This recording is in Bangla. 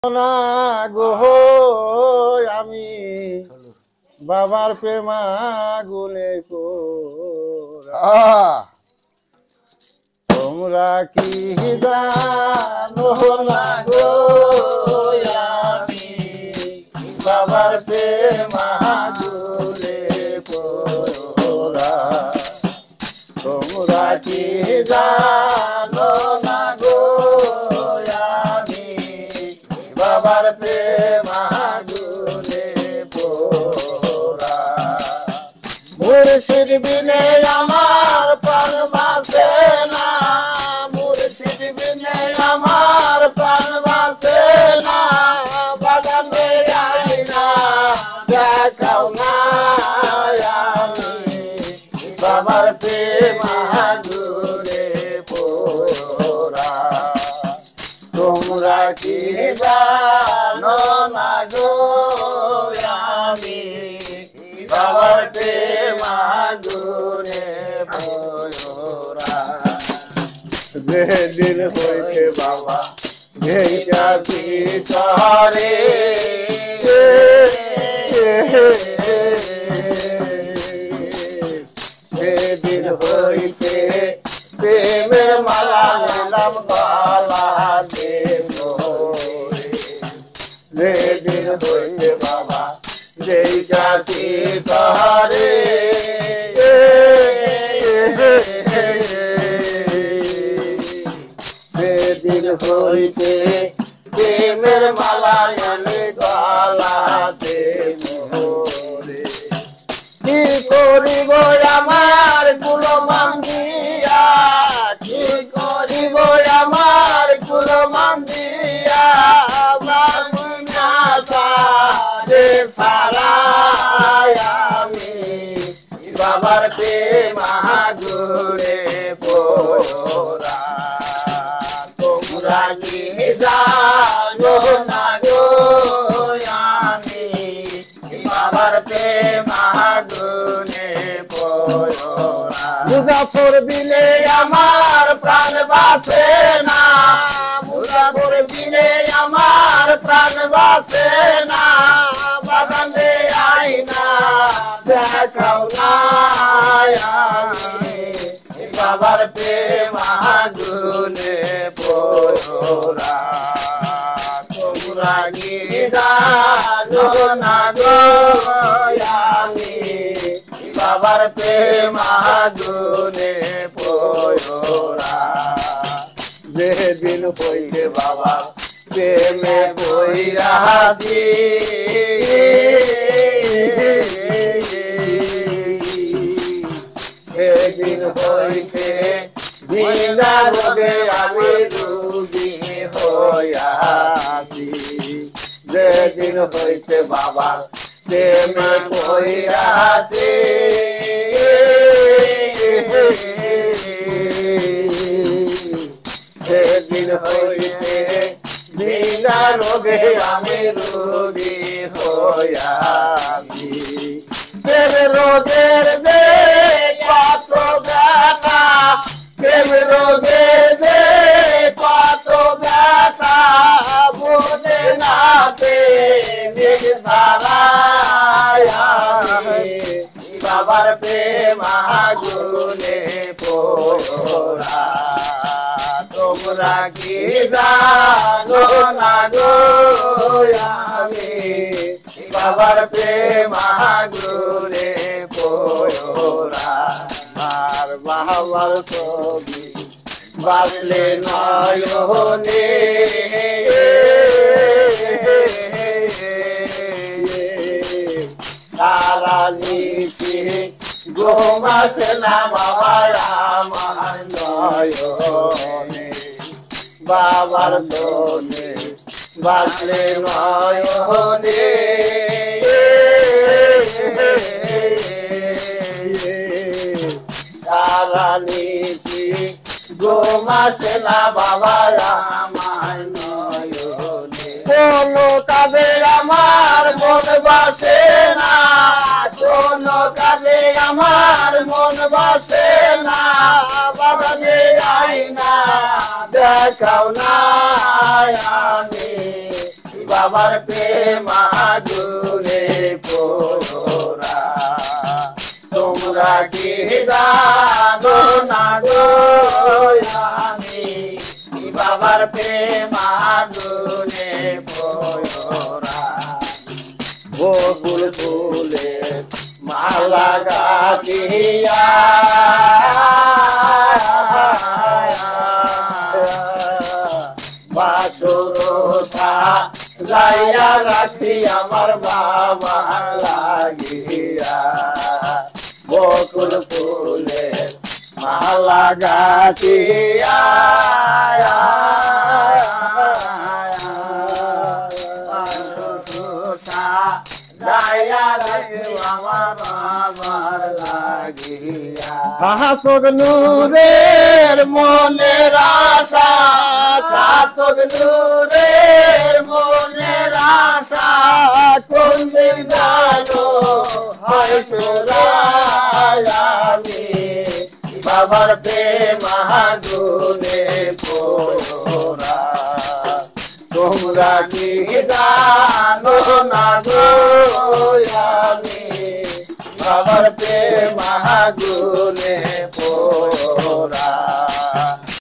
না গো আমি বাবার প্রেমা গুলে তোমরা কি জানো না গো আমি বাবার প্রেমা গুলে তোমরা কি জানো না গো আমি বাবার প্রেমা গুলে পোরা মুর্শিদ বিনে আমার প্রাণ বাঁচে না মুর্শিদ বিনে আমার প্রাণ বাঁচে না বাগানে যাই না দেখাও না আমি বাবার প্রেমা গুলে পোরা তোমরা কি জানো না গো আমি বাবার প্রেমা গুলে পোরা যেদিন হইতে বাবা ঘেইটা পিছরে সেদিন হইতে প্রেমের মালা নিলাম গলা যেদিন হইতে বাবা যেই জাতি তারে সেদিন হইতে প্রেমের মালা এনে গলাতে মোরে কি করিব আমার কুলমান্দিয়া কি করিব আমার কুলমান্দিয়া আমি বাবার প্রেমা গুলে পোরা তোমরা কি জানো না গো আমি বাবার প্রেমা গুলে পোরা মুজাফর বিলে আমার প্রাণ বাঁচে না মুজাফর বিলে আমার প্রাণ বাঁচে না বাগানে আই না দেখাও না আমি বাবার প্রেমা গুলে পোরা তোমরা কি জানো না গো আমি বাবার প্রেমা গুলে পোরা যেদিন হইতে বাবা প্রেমে বৈরাগী সেদিন হইতে বিনা রোগে আমি রোগী হইয়াছি যেদিন হইতে বাবা প্রেমে বৈরাগী সেদিন হইতে বিনা রোগে আমি রোগী হইয়াছি প্রেম রোগের যে কত ব্যথা প্রেম রোগের যে কত ব্যথা বোঝে না বাবার প্রেমা গুলে পোরা তোমরা কি জানো না গো আমি বাবার প্রেমা গুলে পোরা আর বাবার ছবি বাজলে নয়নে তারা নিচে ঘুমাছে না বাবার আমার নয়নে বাবার দোনে বাজলে নয়নে তারা নিচে ঘুমাছে না বাবার আমার নয়নে কোনো কাজে আমার মন বাসে না কোনো কাজে আমার মন বাসে না বাবা যে আই না দেখাও না আমি বাবার প্রেম আগুনে পোড়া তোমরা কি জানো না গো আমি বাবার প্রেম আগুনে পোড়া বকুল ফুলে মালা গাঁথিয়া বাসুরতা যাইয়া রাখি আমার বাবা লাগিয়া বকুল ফুলে মালা গাঁথিয়া সাতক নূরের মনের আশা সাতক নূরের মনের আশা কোন দিন জানো হয়তো আমি বাবার প্রেম আগুনে পোড়া তোমরা কি জানো না গো আমি বাবার প্রেম আগুনে পোড়া